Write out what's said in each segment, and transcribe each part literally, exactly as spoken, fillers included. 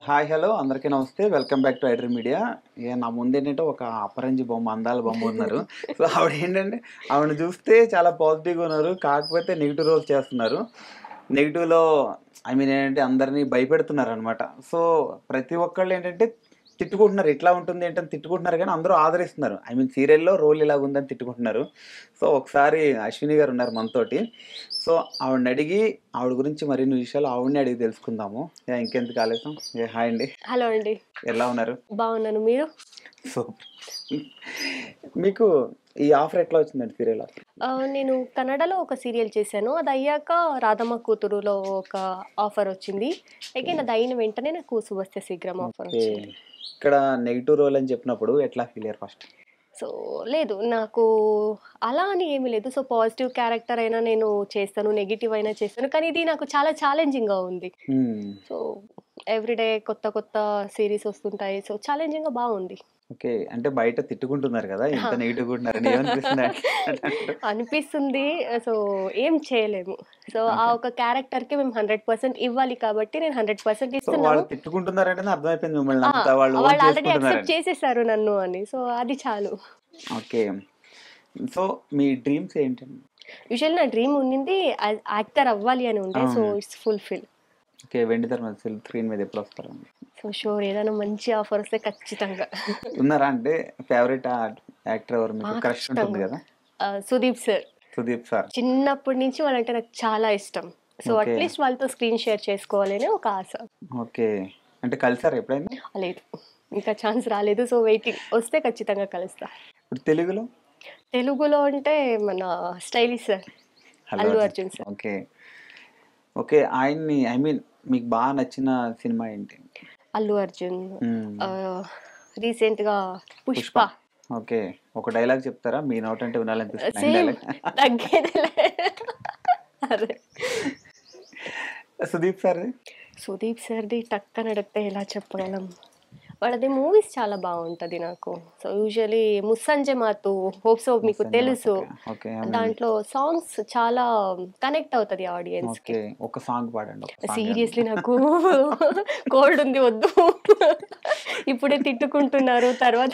Hi hello అందరికీ నమస్తే welcome back to iDream మీడియా. ఇక నా ముందేంటంటే ఒక అపరంజి బొమ్మ అందాల బొమ్మ ఉన్నారు. సో ఆవిడ ఏంటంటే ఆవిడని చూస్తే చాలా పాజిటివ్గా ఉన్నారు, కాకపోతే నెగిటివ్ రోల్స్ చేస్తున్నారు. నెగిటివ్లో ఐ మీన్ ఏంటంటే అందరినీ భయపెడుతున్నారు అనమాట. సో ప్రతి ఒక్కళ్ళు ఏంటంటే తిట్టుకుంటున్నారు, ఇట్లా ఉంటుంది ఏంటని తిట్టుకుంటున్నారు, కానీ అందరూ ఆదరిస్తున్నారు. ఐ మీన్ సీరియల్లో రోల్ ఇలా ఉందని తిట్టుకుంటున్నారు. సో ఒకసారి అశ్విని గారు ఉన్నారు మనతోటి. సో ఆవిడని అడిగి ఆవిడ గురించి మరిన్ని విషయాలు ఆవిడని అడిగి తెలుసుకుందాము. యా, ఇంకెందుకు ఆలస్యం. ఏ హాయ్ అండి, హలో అండి, ఎలా ఉన్నారు? బాగున్నాను. మీరు? సో మీకు ఈ ఆఫర్ ఎట్లా వచ్చిందండి, సీరియల్ ఆఫర్? ఆ, నేను కన్నడలో ఒక సీరియల్ చేశాను. అది అయ్యాక రాధమ్మ కూతురులో ఒక ఆఫర్ వచ్చింది. అగైన్ అది అయిన వెంటనే నాకు సుభస్య శీఘ్రం ఆఫర్ ఓకే, వచ్చింది. ఇక్కడ నెగిటివ్ రోల్ అని చెప్పినప్పుడు ఎట్లా ఫీల్ అయ్యారు ఫస్ట్? సో లేదు, నాకు అలా అని ఏమీ లేదు. సో పాజిటివ్ క్యారెక్టర్ అయినా నేను చేస్తాను, నెగిటివ్ అయినా చేస్తాను, కానీ ఇది నాకు చాలా ఛాలెంజింగ్గా ఉంది. సో ఎవ్రీడే కొత్త కొత్త సిరీస్ వస్తుంటాయి. సో ఛాలెంజింగ్గా బాగుంది. ఓకే, అంటే బయట తిట్టుకుంటున్నారు కదా, ఎంత నెగిటివ్ ఉంటున్నారు, ఏమనిపిస్తుంది? అనిపిస్తుంది. సో ఏం చేయలేము. సో ఆ ఒక క్యారెక్టర్ కి మేము హండ్రెడ్ పర్సెంట్ ఇవ్వాలి కాబట్టి నేను హండ్రెడ్ పర్సెంట్ సో ఇస్తున్నాను. వాళ్ళు తిట్టుకుంటున్నారంటే అర్థమైపోయింది మిమ్మల్ని ఆ, అంతా వాళ్ళు ఓన్ వాళ్ళు ఆల్రెడీ చేసుకుంటున్నారు. యాక్సెప్ట్ చేసేసారు నన్ను అని. సో అది చాలు. ఓకే, సో మీ డ్రీమ్స్ ఏంటండి? యూజువల్లీ నా డ్రీమ్ ఉండింది యాక్టర్ అవ్వాలి అని ఉండే. So it's fulfil. ఓకే, వెండి తెర మీద సిల్క్ స్క్రీన్ మీద ఎప్పుడు వస్తారు? సో షూర్, ఏదైనా మంచి ఆఫర్ వస్తే ఖచ్చితంగా. ఉన్నారా అంటే ఫేవరెట్ యాక్టర్ ఎవరు మీకు? క్రష్ ఉంటుంది కదా. ఆ, సుదీప్ సార్. సుదీప్ సార్ చిన్నప్పటి నుంచి వాళ్ళంటే నాకు చాలా ఇష్టం. So Okay. అట్లీస్ట్ వాళ్ళతో స్క్రీన్ షేర్ చేసుకోవాలని ఒక ఆశ. ఓకే, అంటే కలిసారు ఎప్పుడైనా? లేదు, ఇంకా ఛాన్స్ రాలేదు. సో వెయిటింగ్, వస్తే ఖచ్చితంగా కలుస్తా. ఇప్పుడు తెలుగులో? తెలుగులో అంటే మన stylish sir, Allu Arjun sir. Okay okay, ఆయన్ని ఐ మీన్ మీకు బాగా నచ్చిన సినిమా ఏంటి? అల్లు అర్జున్. మ్మ్. రీసెంట్ గా పుష్ప. ఓకే, ఒక డైలాగ్ చెప్తారా? మీ నోట్ అంటే వినాలనిపిస్తుంది సేమ్ డైలాగ్. తగ్గేదిలే. అదే సుదీప్ సార్? సుదీప్ సార్ది టక్కన అడిగితే ఎలా చెప్పగలం. వాళ్ళది మూవీస్ చాలా బాగుంటది నాకు. So usually Mussanje Maathu, hope so మీకు తెలుసు. ఓకే, దాంట్లో సాంగ్స్ చాలా కనెక్ట్ అవుతుంది ఆడియన్స్ కి. ఓకే, ఒక సాంగ్ పాడండి. సీరియస్లీ నాకు కోల్డ్ ఉంది, వద్దు. ఇప్పుడే తిట్టుకుంటున్నారు, తర్వాత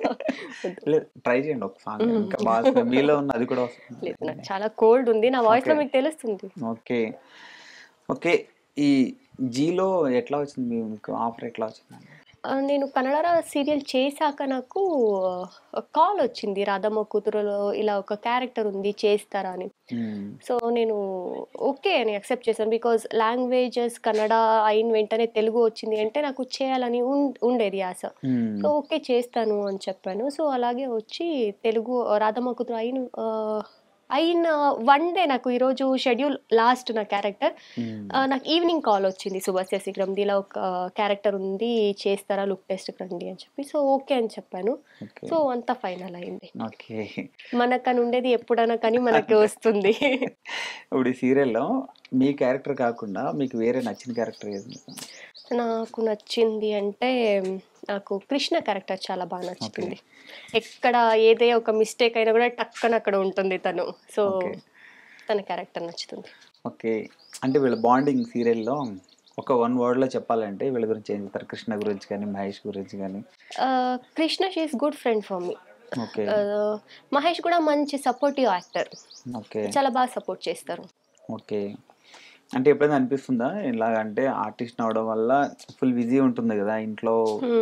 ట్రై చేయండి ఒక సాంగ్. ఇంకా బాగా మీలో ఉన్న అది కూడా వస్తుంది. లేదు, నాకు చాలా కోల్డ్ ఉంది. నా వాయిస్ లో మీకు తెలుస్తుంది. ఓకే ఓకే, ఈ జీలో ఎట్లా వచ్చింది మీకు ఆఫర్? ఎట్లా వచ్చింది? ఆ, నేను కన్నడ సీరియల్ చేశాక నాకు కాల్ వచ్చింది, రాధమ్మ కూతురులో ఇలా ఒక క్యారెక్టర్ ఉంది, చేస్తారా అని. సో నేను ఓకే అని యాక్సెప్ట్ చేశాను. బికాజ్ లాంగ్వేజెస్ కన్నడ అయిన వెంటనే తెలుగు వచ్చింది అంటే నాకు చేయాలని ఉం- ఉండేది ఆశ. సో ఓకే చేస్తాను అని చెప్పాను. సో అలాగే వచ్చి తెలుగు రాధమ్మ కూతురు అయిన ఆ, అయిన వన్ డే నాకు ఈరోజు షెడ్యూల్ లాస్ట్ నా క్యారెక్టర్. నాకు ఈవినింగ్ కాల్ వచ్చింది, సుభాస్య శీఘ్రం ఇలా ఒక క్యారెక్టర్ ఉంది, చేస్తారా, లుక్ టెస్ట్ రండి అని చెప్పి. సో ఓకే అని చెప్పాను. సో అంతా ఫైనల్ అయింది. ఓకే, మనకని ఉండేది ఎప్పుడైనా కానీ మనకి వస్తుంది. ఇప్పుడు ఈ సీరియల్లో మీ క్యారెక్టర్ కాకుండా మీకు వేరే నచ్చిన క్యారెక్టర్ ఏది? నాకు నచ్చింది అంటే నాకు కృష్ణ క్యారెక్టర్ చాలా బాగా నచ్చుతుంది. ఎక్కడ ఏదే ఒక మిస్టేక్ అయినా కూడా టక్కన అక్కడ ఉంటుంది తను. సో తన క్యారెక్టర్ నచ్చుతుంది. ఓకే, అంటే వీళ్ళ బాండింగ్ సీరియల్లో ఒక వన్ వర్డ్లో చెప్పాలంటే వీళ్ళ గురించి ఏం చెప్తారు? కృష్ణ గురించి కానీ మహేష్ గురించి కానీ? Krishna she's good friend for me. Okay, Mahesh కూడా మంచి సపోర్టివ్ యాక్టర్, ఓకే, చాలా బాగా సపోర్ట్ చేస్తారు. ఓకే, అంటే ఎప్పుడైనా అనిపిస్తుందా ఇలాగంటే ఆర్టిస్ట్ అవడం వల్ల ఫుల్ బిజీ ఉంటుంది కదా ఇంట్లో?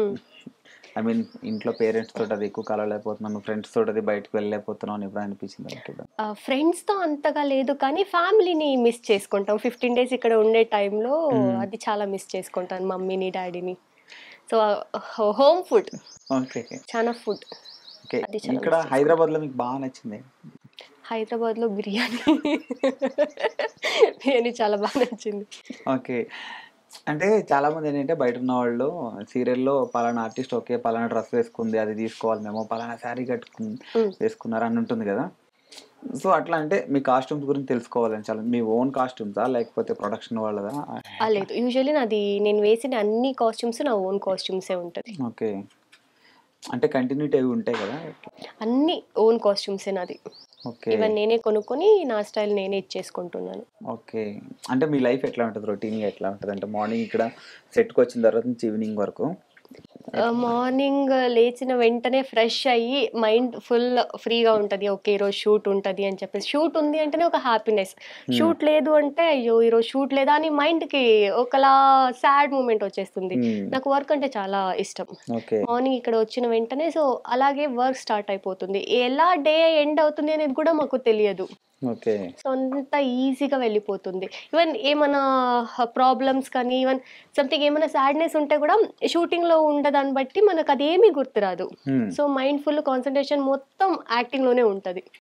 ఐ మీన్ ఇంట్లో పేరెంట్స్ తోటి అది ఎక్కువ కలవలేకపోతున్నాను, ఫ్రెండ్స్ తోటి అది బయటకు వెళ్ళలేకపోతున్నాను, ఎప్పుడు అనిపించింది? ఫ్రెండ్స్ తో అంతగా లేదు, కానీ ఫ్యామిలీని మిస్ చేసుకుంటాం. ఫిఫ్టీన్ డేస్ ఇక్కడ ఉండే టైంలో అది చాలా మిస్ చేసుకుంటాను, మమ్మీని డాడీని. సో హోమ్ ఫుడ్, ఓకే, చాలా ఫుడ్. ఓకే, ఇక్కడ హైదరాబాద్ లో మీకు బాగా నచ్చింది? హైదరాబాద్ లో బిర్యానీ. బిర్యానీ చాలా బాగా నచ్చింది. ఓకే, అంటే చాలా మంది ఏంటంటే బయట ఉన్న వాళ్ళు సీరియల్లో పలానా ఆర్టిస్ట్ ఓకే పలానా డ్రెస్ వేసుకుంది, అది తీసుకోవాలి మేము, పలానా శారీ కట్టుకు వేసుకున్నారు అని ఉంటుంది కదా. సో అట్లా అంటే మీ కాస్ట్యూమ్స్ గురించి తెలుసుకోవాలని చాలా. మీ ఓన్ కాస్ట్యూమ్సా లేకపోతే ప్రొడక్షన్ వాళ్ళదా? లేదు, యూజువల్లీ నాది నేను వేసిన అన్ని కాస్ట్యూమ్స్ నా ఓన్ కాస్ట్యూమ్సే ఉంటుంది. ఓకే, అంటే కంటిన్యూటీ అవి ఉంటాయి కదా? అన్ని ఓన్ కాస్ట్యూమ్సే నాది. ఓకే. ఈవెన్ నేనే కొనుక్కొని నా స్టైల్ నేనే ఇచ్చేసుకుంటున్నాను. ఓకే. అంటే మీ లైఫ్ ఎట్లా ఉంటది? రొటీన్‌గా ఎట్లా ఉంటది? అంటే మార్నింగ్ ఇక్కడ సెట్‌కొచ్చిన తర్వాత నుంచి ఈవినింగ్ వరకు ఆహ్, ఎట్లా? మార్నింగ్ లేచిన వెంటనే ఫ్రెష్ అయ్యి మైండ్ ఫుల్ ఫ్రీగా ఉంటది. ఓకే. ఈరోజు షూట్ ఉంటది అని చెప్పేసి. షూట్ ఉంది అంటేనే ఒక హ్యాపీనెస్. హ్మ్. షూట్ లేదు అంటే అయ్యో! ఈరోజు షూట్ లేదా అని మైండ్‌కి ఒకలా సాడ్ మూమెంట్ వచ్చేస్తుంది. హ్మ్. నాకు వర్క్ అంటే చాలా ఇష్టం. ఓకే. మార్నింగ్ ఇక్కడ వచ్చిన వెంటనే సో, అలాగే వర్క్ స్టార్ట్ అయిపోతుంది. ఎలా డే ఎండ్ అవుతుంది అనేది కూడా మాకు తెలియదు. ఓకే. సో, అంత ఈజీగా వెళ్ళిపోతుంది. ఈవెన్ ఏమన్నా హ ప్రాబ్లమ్స్ కానీ, ఈవెన్ సంథింగ్ ఏమైనా సాడ్‌నెస్ ఉంటే గూడా షూటింగ్‌లో ఉండదాన్ని బట్టి మనకదేమీ గుర్తురాదు. హ్మ్. సో, మైండ్ ఫుల్ కాన్సంట్రేషన్ మొత్తం యాక్టింగ్‌లోనే ఉంటది.